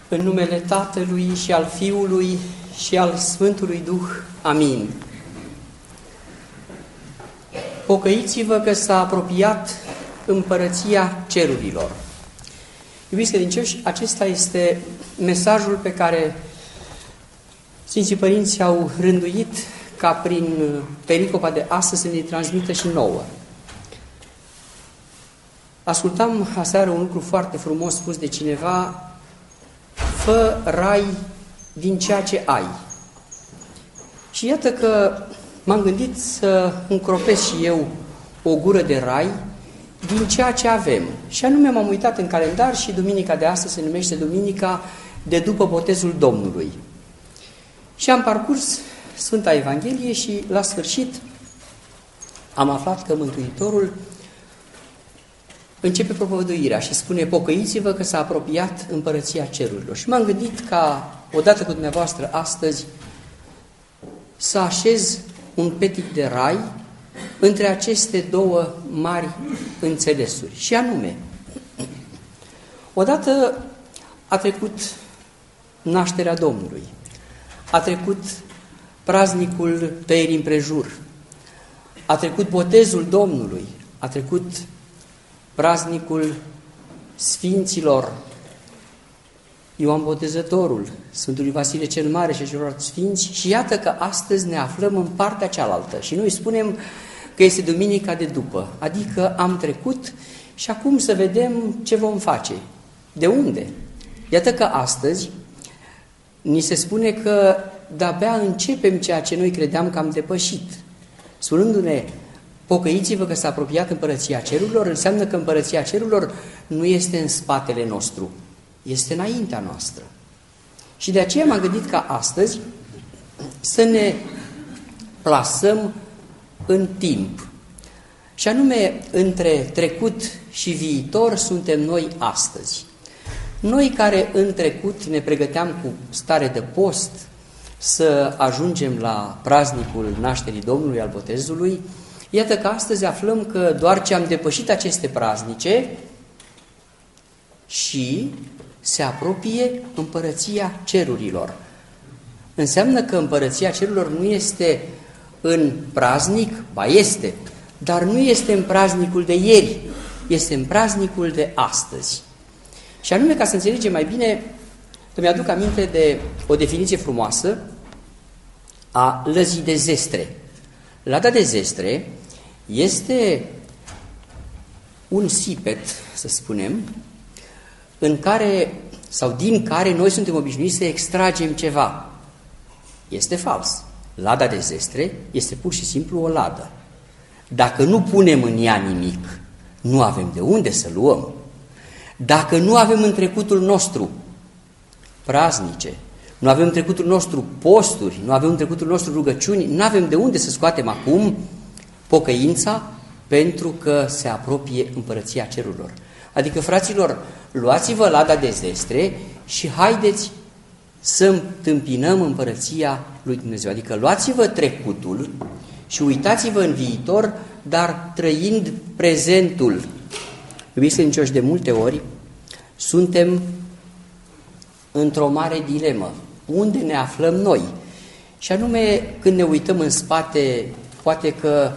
În numele Tatălui și al Fiului și al Sfântului Duh. Amin. Pocăiți-vă că s-a apropiat împărăția cerurilor. Iubiți credincioși, acesta este mesajul pe care Sfinții Părinți au rânduit ca prin pericopa de astăzi să ne transmită și nouă. Ascultam aseară un lucru foarte frumos spus de cineva: fă rai din ceea ce ai. Și iată că m-am gândit să încropesc și eu o gură de rai din ceea ce avem. Și anume m-am uitat în calendar și duminica de astăzi se numește Duminica de după botezul Domnului. Și am parcurs Sfânta Evanghelie și la sfârșit am aflat că Mântuitorul începe propovăduirea și spune: pocăiți-vă că s-a apropiat împărăția cerurilor. Și m-am gândit ca, odată cu dumneavoastră astăzi, să așez un petic de rai între aceste două mari înțelesuri. Și anume, odată a trecut nașterea Domnului, a trecut praznicul tăierii împrejur, a trecut botezul Domnului, a trecut praznicul Sfinților, Ioan Botezătorul, Sfântului Vasile cel Mare și celorlalți sfinți, și iată că astăzi ne aflăm în partea cealaltă și noi spunem că este Duminica de după, adică am trecut și acum să vedem ce vom face. De unde? Iată că astăzi ni se spune că de-abia începem ceea ce noi credeam că am depășit. Spunându-ne: pocăiți-vă că s-a apropiat împărăția cerurilor, înseamnă că împărăția cerurilor nu este în spatele nostru, este înaintea noastră. Și de aceea m-am gândit ca astăzi să ne plasăm în timp. Și anume, între trecut și viitor suntem noi astăzi. Noi care în trecut ne pregăteam cu stare de post să ajungem la praznicul nașterii Domnului, al botezului, iată că astăzi aflăm că doar ce am depășit aceste praznice și se apropie împărăția cerurilor. Înseamnă că împărăția cerurilor nu este în praznic, ba este, dar nu este în praznicul de ieri, este în praznicul de astăzi. Și anume, ca să înțelegem mai bine, îmi aduc aminte de o definiție frumoasă a lăzii de zestre. Lada de zestre este un sipet, să spunem, în care sau din care noi suntem obișnuiți să extragem ceva. Este fals. Lada de zestre este pur și simplu o ladă. Dacă nu punem în ea nimic, nu avem de unde să luăm. Dacă nu avem în trecutul nostru praznice, nu avem în trecutul nostru posturi, nu avem în trecutul nostru rugăciuni, nu avem de unde să scoatem acum pocăința, pentru că se apropie împărăția cerurilor. Adică, fraților, luați-vă lada de zestre și haideți să întâmpinăm împărăția lui Dumnezeu. Adică luați-vă trecutul și uitați-vă în viitor, dar trăind prezentul. Iubiți credincioși, de multe ori suntem într-o mare dilemă. Unde ne aflăm noi? Și anume, când ne uităm în spate, poate că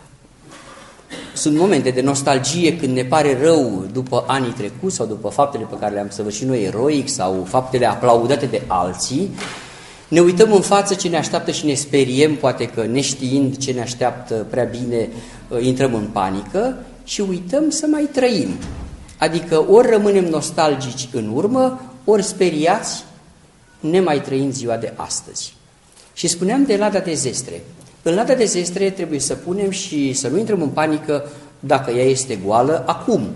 sunt momente de nostalgie când ne pare rău după anii trecuți sau după faptele pe care le-am săvârșit noi eroic sau faptele aplaudate de alții. Ne uităm în față ce ne așteaptă și ne speriem, poate că neștiind ce ne așteaptă prea bine, intrăm în panică și uităm să mai trăim. Adică ori rămânem nostalgici în urmă, ori speriați, nemai trăind ziua de astăzi. Și spuneam de lada de zestre. În lada de zestre trebuie să punem și să nu intrăm în panică dacă ea este goală acum.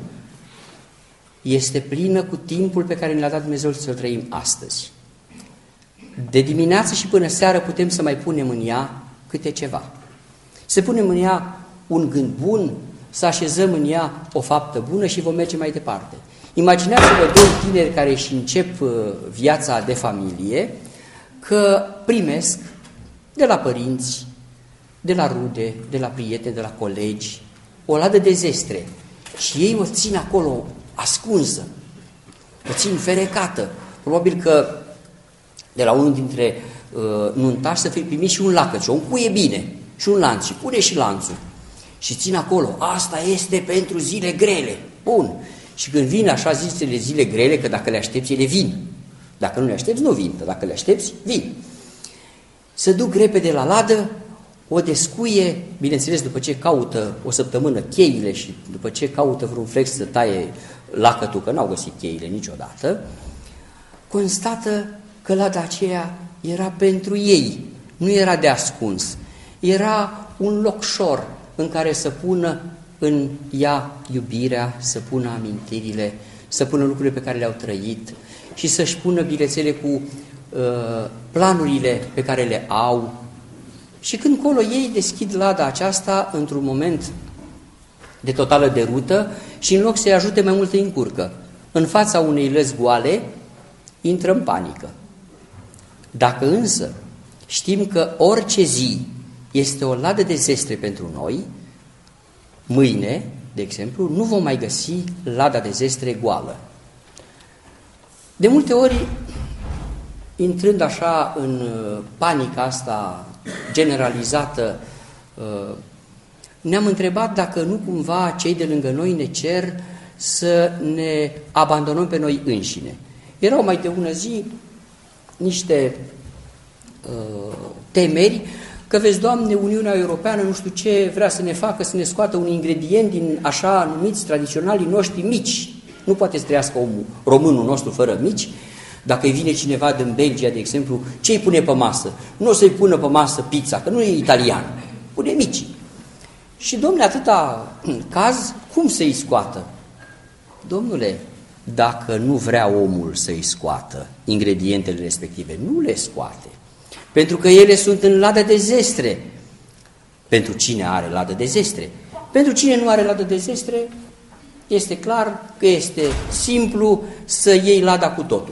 Este plină cu timpul pe care ne l-a dat Dumnezeu să-l trăim astăzi. De dimineață și până seară putem să mai punem în ea câte ceva. Să punem în ea un gând bun, să așezăm în ea o faptă bună și vom merge mai departe. Imaginați-vă doi tineri care își încep viața de familie, că primesc de la părinți, de la rude, de la prieteni, de la colegi, o ladă de zestre și ei o țin acolo ascunsă, o țin ferecată, Probabil că de la unul dintre nuntași să fie primit și un lacăciu, un cuie bine și un lanț și pune și lanțul și ține acolo, asta este pentru zile grele, bun. Și când vin așa zisele zile grele, că dacă le aștepți, ele vin. Dacă nu le aștepți, nu vin, dar dacă le aștepți, vin. Se duc repede la ladă, o descuie, bineînțeles după ce caută o săptămână cheile și după ce caută vreun flex să taie lacătul, că n-au găsit cheile niciodată, constată că lada aceea era pentru ei, nu era de ascuns, era un locșor în care să pună în ea iubirea, să pună amintirile, să pună lucrurile pe care le-au trăit și să-și pună bilețele cu planurile pe care le au. Și când colo ei deschid lada aceasta într-un moment de totală derută și în loc să-i ajute mai mult îi încurcă. În fața unei lăzi goale intră în panică. Dacă însă știm că orice zi este o ladă de zestre pentru noi, mâine, de exemplu, nu vom mai găsi lada de zestre goală. De multe ori, intrând așa în panica asta generalizată, ne-am întrebat dacă nu cumva cei de lângă noi ne cer să ne abandonăm pe noi înșine. Erau mai de ună zi niște temeri că, vezi, Doamne, Uniunea Europeană nu știu ce vrea să ne facă, să ne scoată un ingredient din așa numiți tradiționalii noștri mici. Nu poate să trăiască românul nostru fără mici. Dacă îi vine cineva din Belgia, de exemplu, ce îi pune pe masă? Nu o să-i pună pe masă pizza, că nu e italian. Pune mici. Și, domnule, atâta caz, cum să-i scoată? Domnule, dacă nu vrea omul să-i scoată ingredientele respective, nu le scoate. Pentru că ele sunt în ladă de zestre. Pentru cine are ladă de zestre? Pentru cine nu are ladă de zestre, este clar că este simplu să iei lada cu totul.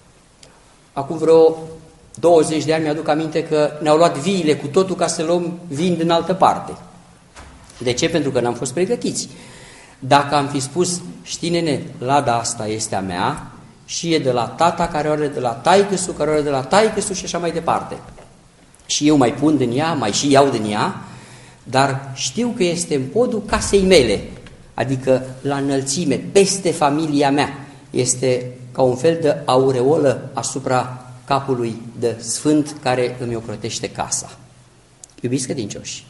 Acum vreo 20 de ani mi-aduc aminte că ne-au luat viile cu totul ca să luăm vin din altă parte. De ce? Pentru că n-am fost pregătiți. Dacă am fi spus, știi nene, lada asta este a mea și e de la tata care o are de la taică-su, care o are de la taică-su și așa mai departe. Și eu mai pun din ea, mai și iau din ea, dar știu că este în podul casei mele, adică la înălțime, peste familia mea. Este ca un fel de aureolă asupra capului de sfânt care îmi ocrotește casa. Iubiți credincioși,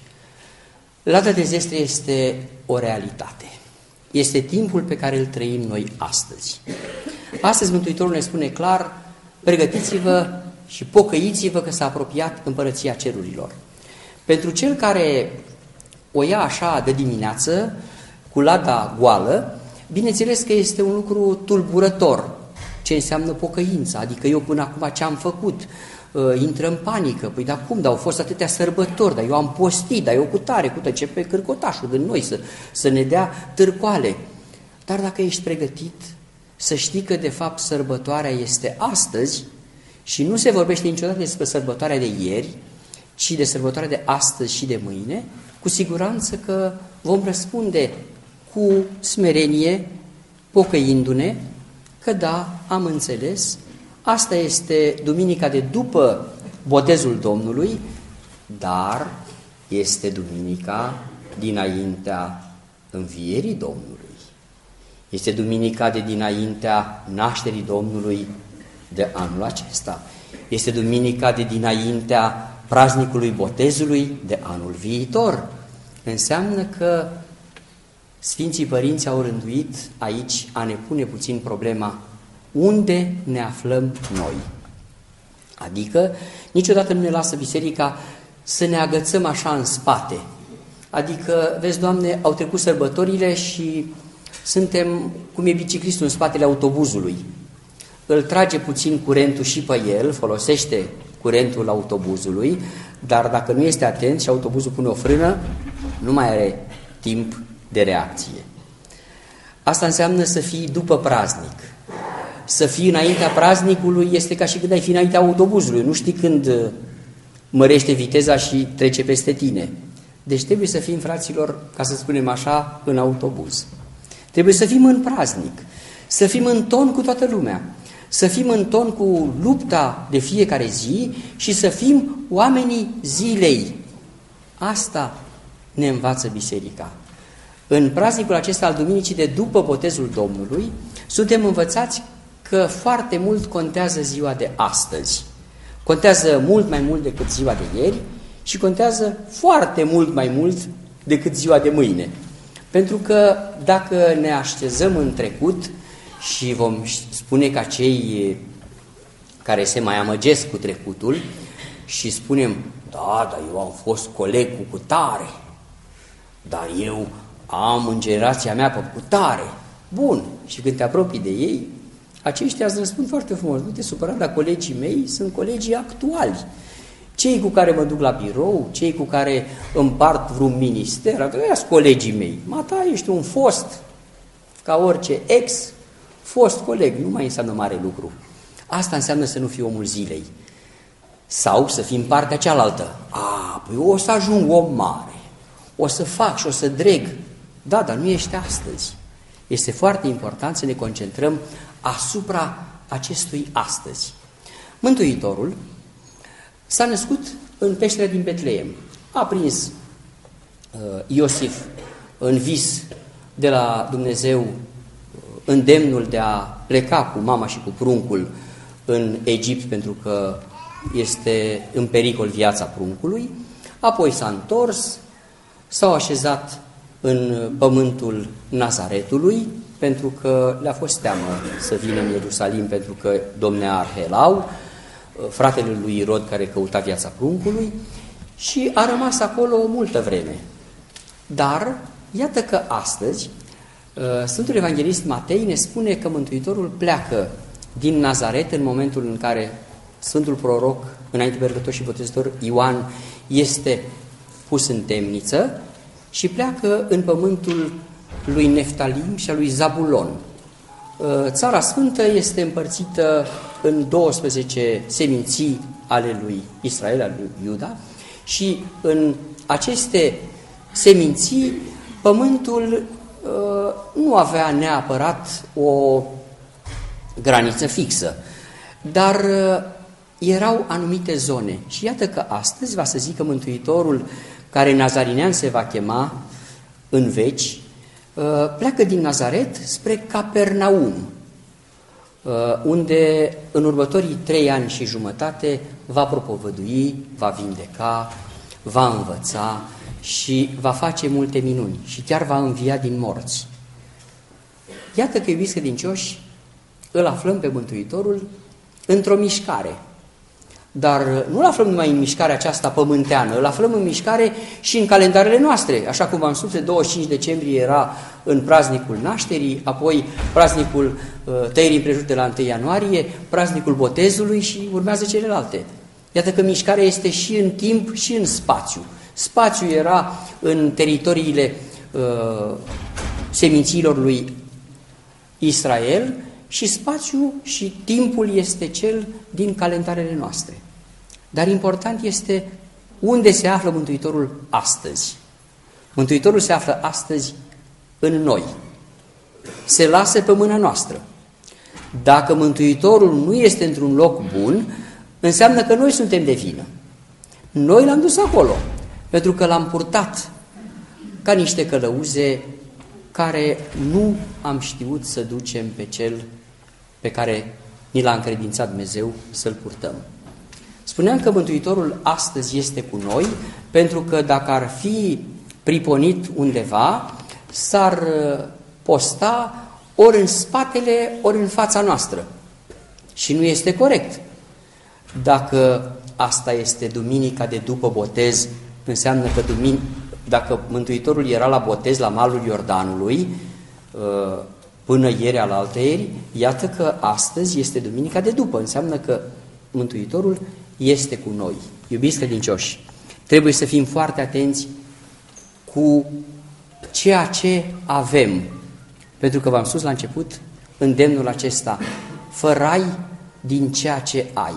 lada de zestre este o realitate. Este timpul pe care îl trăim noi astăzi. Astăzi Mântuitorul ne spune clar, pregătiți-vă și pocăiți-vă că s-a apropiat împărăția cerurilor. Pentru cel care o ia așa de dimineață, cu lada goală, bineînțeles că este un lucru tulburător. Ce înseamnă pocăința? Adică eu până acum ce am făcut? Intră în panică. Păi dar cum? Dar au fost atâtea sărbători, dar eu am postit, dar eu cu tare, ce pe cârcotașul din noi să ne dea târcoale. Dar dacă ești pregătit, să știi că de fapt sărbătoarea este astăzi și nu se vorbește niciodată despre sărbătoarea de ieri, ci de sărbătoarea de astăzi și de mâine, cu siguranță că vom răspunde cu smerenie, pocăindu-ne, că da, am înțeles, asta este duminica de după botezul Domnului, dar este duminica dinaintea învierii Domnului. Este duminica de dinaintea nașterii Domnului de anul acesta. Este duminica de dinaintea praznicului botezului de anul viitor. Înseamnă că Sfinții Părinți au rânduit aici a ne pune puțin problema unde ne aflăm noi. Adică niciodată nu ne lasă biserica să ne agățăm așa în spate. Adică, vezi, Doamne, au trecut sărbătorile și suntem, cum e biciclistul în spatele autobuzului. Îl trage puțin curentul și pe el, folosește curentul autobuzului, dar dacă nu este atent și autobuzul pune o frână, nu mai are timp de reacție. Asta înseamnă să fii după praznic. Să fii înaintea praznicului este ca și când ai fi înaintea autobuzului. Nu știi când mărește viteza și trece peste tine. Deci trebuie să fim, fraților, ca să spunem așa, în autobuz. Trebuie să fim în praznic, să fim în ton cu toată lumea, să fim în ton cu lupta de fiecare zi și să fim oamenii zilei. Asta ne învață biserica. În praznicul acesta al Duminicii de după botezul Domnului, suntem învățați că foarte mult contează ziua de astăzi. Contează mult mai mult decât ziua de ieri și contează foarte mult mai mult decât ziua de mâine. Pentru că dacă ne așezăm în trecut și vom spune ca cei care se mai amăgesc cu trecutul și spunem, da, dar eu am fost coleg cu cutare, dar eu am în generația mea pe cutare. Bun, și când te apropii de ei, aceștia îți răspund foarte frumos, nu te supăra, dar colegii mei sunt colegii actuali. Cei cu care mă duc la birou, cei cu care împart vreun minister, ăia sunt colegii mei. Mata, ești un fost, ca orice ex, fost coleg, nu mai înseamnă mare lucru. Asta înseamnă să nu fii omul zilei. Sau să fii în partea cealaltă. Păi o să ajung om mare, o să fac și o să dreg. Da, dar nu ești astăzi. Este foarte important să ne concentrăm asupra acestui astăzi. Mântuitorul s-a născut în peșterea din Betleem. A prins Iosif în vis de la Dumnezeu îndemnul de a pleca cu mama și cu pruncul în Egipt pentru că este în pericol viața pruncului. Apoi s-a întors, s-au așezat în pământul Nazaretului pentru că le-a fost teamă să vină în Ierusalim pentru că domnea Arhelau, fratele lui Irod care căuta viața pruncului, și a rămas acolo multă vreme. Dar iată că astăzi Sfântul Evanghelist Matei ne spune că Mântuitorul pleacă din Nazaret în momentul în care Sfântul Proroc, înainte mergător și botezător Ioan, este pus în temniță și pleacă în pământul lui Neftalim și a lui Zabulon. Țara Sfântă este împărțită în 12 seminții ale lui Israel, ale lui Iuda, și în aceste seminții pământul nu avea neapărat o graniță fixă, dar erau anumite zone. Și iată că astăzi va să zică Mântuitorul, care nazarinean se va chema în veci, pleacă din Nazaret spre Capernaum, unde în următorii 3 ani și jumătate va propovădui, va vindeca, va învăța și va face multe minuni și chiar va învia din morți. Iată că, iubiți credincioși, îl aflăm pe Mântuitorul într-o mișcare. Dar nu îl aflăm numai în mișcarea aceasta pământeană, îl aflăm în mișcare și în calendarele noastre. Așa cum v-am spus, 25 decembrie era în praznicul nașterii, apoi praznicul tăierii împrejur de la 1 ianuarie, praznicul botezului și urmează celelalte. Iată că mișcarea este și în timp și în spațiu. Spațiul era în teritoriile semințiilor lui Israel și spațiul și timpul este cel din calendarele noastre. Dar important este unde se află Mântuitorul astăzi. Mântuitorul se află astăzi în noi. Se lasă pe mâna noastră. Dacă Mântuitorul nu este într-un loc bun, înseamnă că noi suntem de vină. Noi l-am dus acolo, pentru că l-am purtat ca niște călăuze care nu am știut să ducem pe cel pe care ni l-a încredințat Dumnezeu să-l purtăm. Spuneam că Mântuitorul astăzi este cu noi, pentru că dacă ar fi priponit undeva, s-ar posta ori în spatele, ori în fața noastră. Și nu este corect. Dacă asta este duminica de după botez, înseamnă că dacă Mântuitorul era la botez la malul Iordanului, până ieri alaltăieri, iată că astăzi este duminica de după, înseamnă că Mântuitorul este cu noi. Iubiți credincioși, trebuie să fim foarte atenți cu ceea ce avem, pentru că v-am spus la început îndemnul acesta: fă rai din ceea ce ai.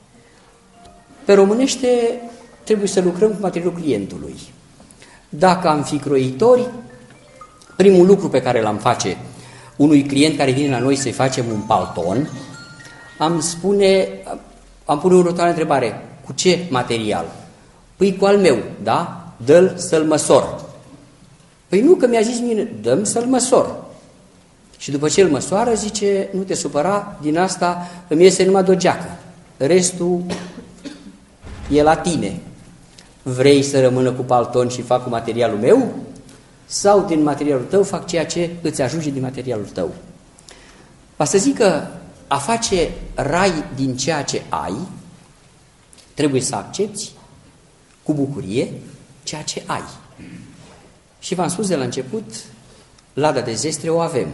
Pe românește trebuie să lucrăm cu materialul clientului. Dacă am fi croitori, primul lucru pe care l-am face unui client care vine la noi să-i facem un palton, am pune următoarea întrebare. Cu ce material? Păi cu al meu, da? Dă-l să-l măsor. Păi nu, că mi-a zis mine, dă-mi să-l măsor. Și după ce îl măsoară, zice, nu te supăra, din asta îmi iese numai de o geacă. Restul e la tine. Vrei să rămână cu palton și fac cu materialul meu? Sau din materialul tău fac ceea ce îți ajunge din materialul tău? Va să zic că a face rai din ceea ce ai, trebuie să accepti cu bucurie ceea ce ai. Și v-am spus de la început, lada de zestre o avem.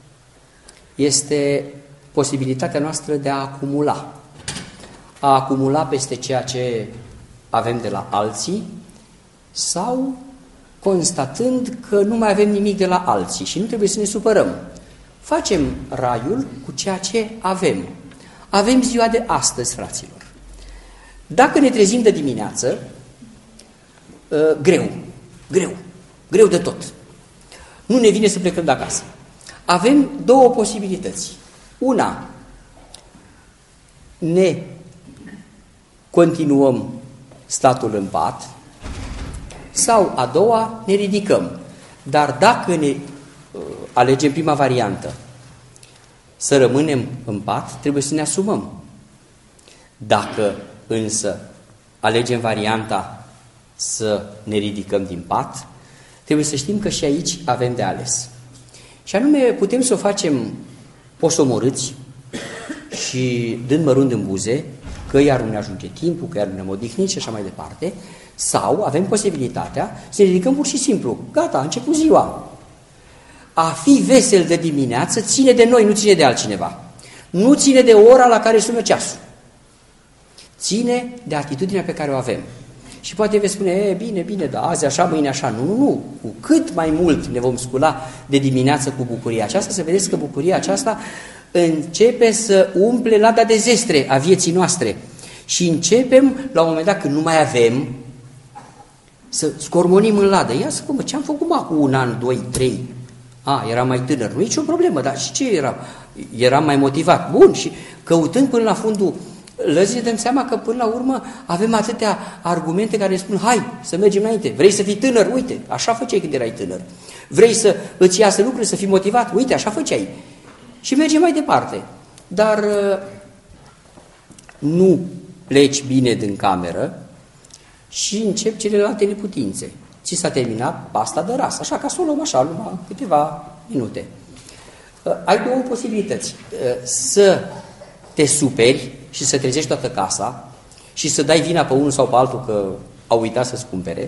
Este posibilitatea noastră de a acumula. A acumula peste ceea ce avem de la alții sau constatând că nu mai avem nimic de la alții și nu trebuie să ne supărăm. Facem raiul cu ceea ce avem. Avem ziua de astăzi, fraților. Dacă ne trezim de dimineață, greu de tot. Nu ne vine să plecăm de acasă. Avem două posibilități. Una, ne continuăm statul în pat, sau a doua, ne ridicăm. Dar dacă ne alegem prima variantă, să rămânem în pat, trebuie să ne asumăm. Dacă însă alegem varianta să ne ridicăm din pat, trebuie să știm că și aici avem de ales. Și anume, putem să o facem posomorâți și dând mărunt în buze, că iar nu ne ajunge timpul, că iar nu ne-am odihnit și așa mai departe, sau avem posibilitatea să ne ridicăm pur și simplu. Gata, a început ziua. A fi vesel de dimineață ține de noi, nu ține de altcineva. Nu ține de ora la care sună ceasul. Ține de atitudinea pe care o avem. Și poate veți spune, bine, da, azi așa, mâine așa. Nu. Cu cât mai mult ne vom scula de dimineață cu bucuria aceasta, să vedeți că bucuria aceasta începe să umple lada de zestre a vieții noastre. Și începem, la un moment dat, când nu mai avem, să scormonim în ladă. Ia să cum, ce-am făcut cu un an, 2, 3? Eram mai tânăr, nu e nicio problemă, dar și ce era? Eram mai motivat. Bun, și căutând până la fundul lăzii, ne dăm seama că până la urmă avem atâtea argumente care ne spun, hai să mergem înainte. Vrei să fii tânăr? Uite, așa făceai când erai tânăr. Vrei să îți iasă lucrurile, să fii motivat? Uite, așa făceai. Și mergem mai departe. Dar nu pleci bine din cameră și încep celelalte neputințe. Ți s-a terminat pasta de ras, așa ca să o luăm așa, numai câteva minute. Ai două posibilități. Să te superi și să trezești toată casa și să dai vina pe unul sau pe altul că au uitat să-ți cumpere,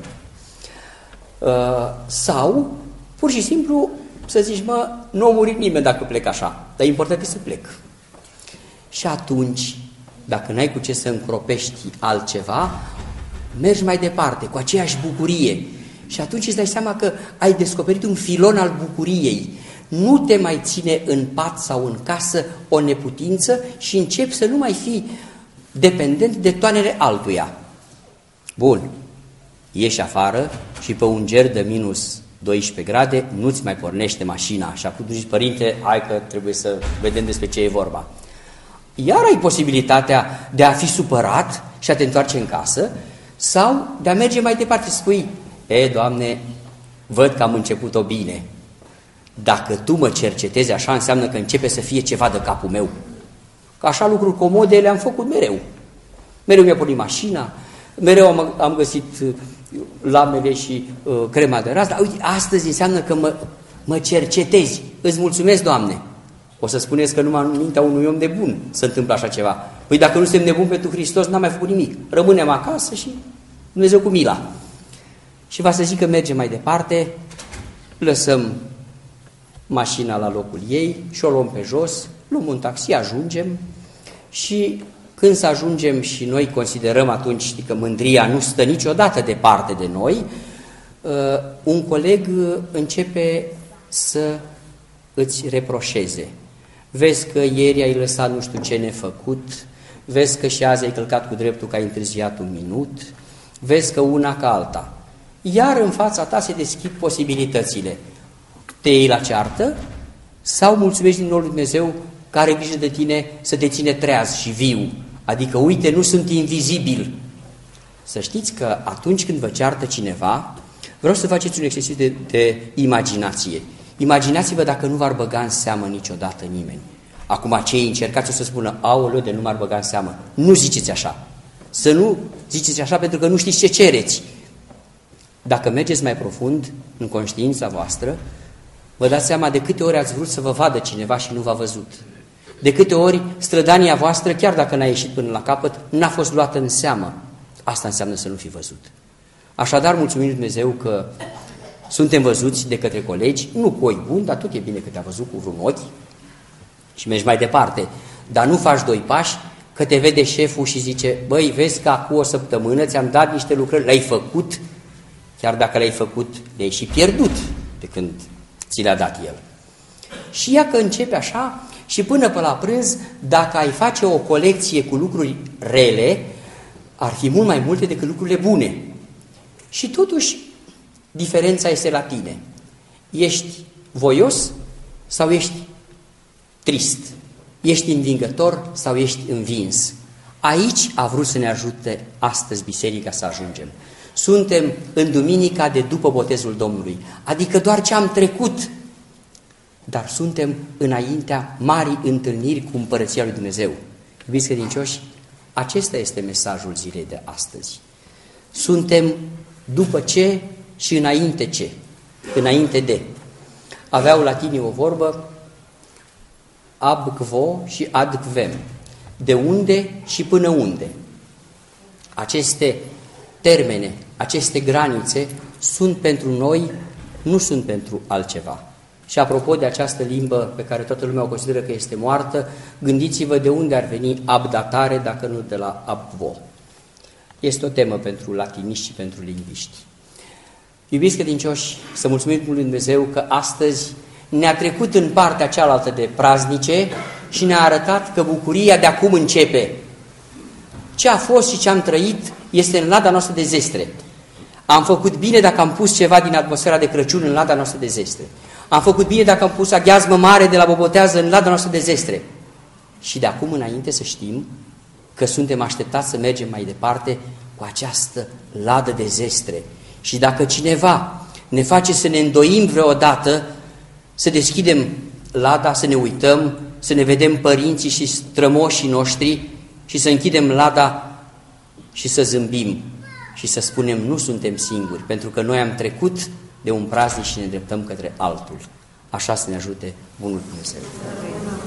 sau pur și simplu să zici, nu a murit nimeni dacă plec așa, dar important e să plec. Și atunci, dacă n-ai cu ce să încropești altceva, mergi mai departe, cu aceeași bucurie. Și atunci îți dai seama că ai descoperit un filon al bucuriei. Nu te mai ține în pat sau în casă o neputință și începi să nu mai fii dependent de toanele altuia. Bun, ieși afară și pe un ger de minus 12 grade nu-ți mai pornește mașina. Și acum zici, părinte, hai că trebuie să vedem despre ce e vorba. Iar ai posibilitatea de a fi supărat și a te întoarce în casă sau de a merge mai departe, să spui, Doamne, văd că am început-o bine. Dacă Tu mă cercetezi așa, înseamnă că începe să fie ceva de capul meu. Că așa lucruri comode le-am făcut mereu. Mereu mi-a pornit mașina, mereu am găsit lamele și crema de ras, dar uite, astăzi înseamnă că mă cercetezi. Îți mulțumesc, Doamne. O să spuneți că numai în mintea unui om nebun se întâmplă așa ceva. Păi dacă nu suntem nebuni pentru Hristos, n-am mai făcut nimic. Rămânem acasă și Dumnezeu cu mila. Și va să zic că mergem mai departe, lăsăm mașina la locul ei și o luăm pe jos, luăm un taxi, ajungem și când să ajungem și noi considerăm atunci, știi că mândria nu stă niciodată departe de noi, un coleg începe să îți reproșeze. Vezi că ieri ai lăsat nu știu ce nefăcut, vezi că și azi ai călcat cu dreptul că ai întârziat un minut, vezi că una ca alta. Iar în fața ta se deschid posibilitățile. Te iei la ceartă sau mulțumești din nou lui Dumnezeu că are grijă de tine să te ține treaz și viu. Adică, uite, nu sunt invizibil. Să știți că atunci când vă ceartă cineva, vreau să faceți un exercițiu de imaginație. Imaginați-vă dacă nu v-ar băga în seamă niciodată nimeni. Acum cei încercați o să spună, aoleu, de nu m-ar băga în seamă. Nu ziceți așa. Să nu ziceți așa pentru că nu știți ce cereți. Dacă mergeți mai profund în conștiința voastră, vă dați seama de câte ori ați vrut să vă vadă cineva și nu v-a văzut. De câte ori strădania voastră, chiar dacă n-a ieșit până la capăt, n-a fost luată în seamă. Asta înseamnă să nu fi văzut. Așadar, mulțumim Dumnezeu că suntem văzuți de către colegi, nu cu oi buni, dar tot e bine că te-a văzut cu vreun ochi și mergi mai departe. Dar nu faci doi pași, că te vede șeful și zice, băi, vezi că acum o săptămână ți-am dat niște lucrări, le-ai făcut, chiar dacă le-ai făcut, le-ai și pierdut de când ți le-a dat el. Și ia că începe așa și până pe la prânz, dacă ai face o colecție cu lucruri rele, ar fi mult mai multe decât lucrurile bune. Și totuși, diferența este la tine. Ești voios sau ești trist? Ești învingător sau ești învins? Aici a vrut să ne ajute astăzi biserica să ajungem. Suntem în duminica de după botezul Domnului, adică doar ce am trecut, dar suntem înaintea marii întâlniri cu Împărăția lui Dumnezeu. Iubiți credincioși, acesta este mesajul zilei de astăzi. Suntem după ce și înainte ce? Înainte de. Aveau latinii o vorbă, ab quo și ad quem. De unde și până unde. Aceste termene, aceste granițe sunt pentru noi, nu sunt pentru altceva. Și apropo de această limbă pe care toată lumea o consideră că este moartă, gândiți-vă de unde ar veni abdatare dacă nu de la ab quo. Este o temă pentru latiniști și pentru lingviști. Iubiți credincioși, să mulțumim lui Dumnezeu că astăzi ne-a trecut în partea cealaltă de praznice și ne-a arătat că bucuria de acum începe. Ce a fost și ce am trăit este în lada noastră de zestre. Am făcut bine dacă am pus ceva din atmosfera de Crăciun în lada noastră de zestre. Am făcut bine dacă am pus aghiazmă mare de la bobotează în lada noastră de zestre. Și de acum înainte să știm că suntem așteptați să mergem mai departe cu această ladă de zestre. Și dacă cineva ne face să ne îndoim vreodată, să deschidem lada, să ne uităm, să ne vedem părinții și strămoșii noștri și să închidem lada și să zâmbim și să spunem nu suntem singuri, pentru că noi am trecut de un praznic și ne îndreptăm către altul. Așa să ne ajute Bunul Dumnezeu.